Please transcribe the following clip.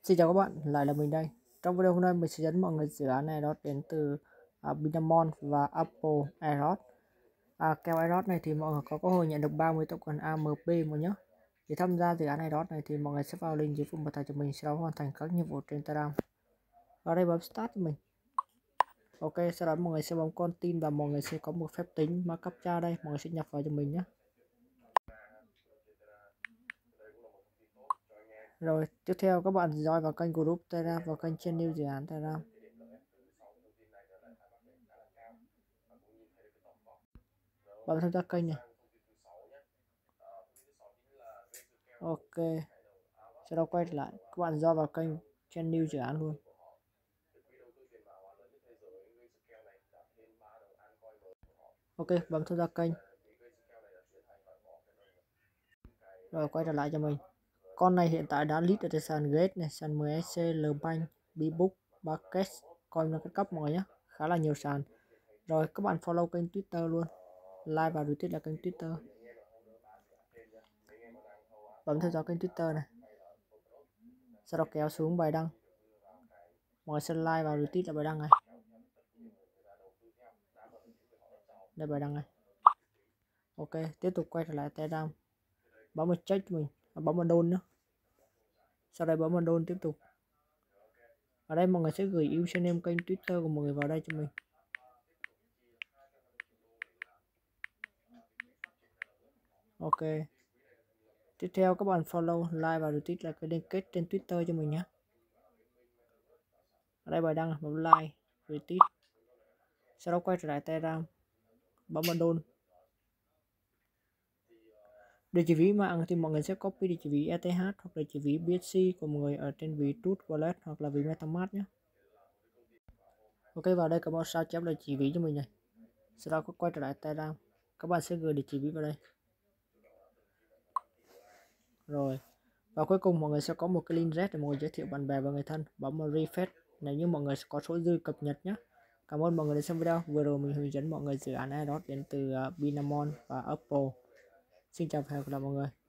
Xin chào các bạn, lại là mình đây. Trong video hôm nay mình sẽ dẫn mọi người dự án Aeros đến từ Binamon và Apple Aeros. Kèo Aeros này thì mọi người có cơ hội nhận được 30 token AMP một nhé. Để tham gia dự án Aeros này thì mọi người sẽ vào link dưới phần mô tả cho mình, sau đó hoàn thành các nhiệm vụ trên Telegram. Vào đây bấm start cho mình. Ok, sau đó mọi người sẽ bấm con tin và mọi người sẽ có một phép tính mã captcha đây, mọi người sẽ nhập vào cho mình nhé. Rồi tiếp theo các bạn join vào kênh group Telegram, vào kênh channel dự án Telegram. Bấm tham gia kênh này. Ok, sau đó quay lại các bạn do vào kênh channel dự án luôn. Ok, bấm tham gia kênh. Rồi quay trở lại cho mình. Con này hiện tại đã list ở trên sàn Gate này, sàn MSC, Lbank, Bbook, Bucket, coin nó cấp mọi nhé, khá là nhiều sàn. Rồi các bạn follow kênh Twitter luôn, like và retweet là kênh Twitter. Bấm theo dõi kênh Twitter này, sau đó kéo xuống bài đăng, mọi người sẽ like và retweet là bài đăng này. Đây bài đăng này. Ok, tiếp tục quay trở lại Telegram, bấm vào check cho mình, bấm vào đôn nữa. Sau đây bấm vào đôn tiếp tục. Ở đây mọi người sẽ gửi username kênh Twitter của mọi người vào đây cho mình. Ok, tiếp theo các bạn follow, like và retweet là cái liên kết trên Twitter cho mình nhé. Ở đây bài đăng, bấm like, retweet. Sau đó quay trở lại Telegram, bấm vào đôn. Địa chỉ ví mạng thì mọi người sẽ copy địa chỉ ví ETH hoặc địa chỉ ví BSC của mọi người ở trên ví Trust Wallet hoặc là ví MetaMask nhé. Ok, vào đây các bạn sao chép địa chỉ ví cho mình này. Sau đó có quay trở lại Telegram, các bạn sẽ gửi địa chỉ ví vào đây. Rồi, và cuối cùng mọi người sẽ có một cái link red để mọi người giới thiệu bạn bè và người thân, bấm vào refresh nếu như mọi người có số dư cập nhật nhé. Cảm ơn mọi người đã xem video. Vừa rồi mình hướng dẫn mọi người dự án Aeros đến từ Binamon và Apple. Xin chào và hẹn gặp lại mọi người.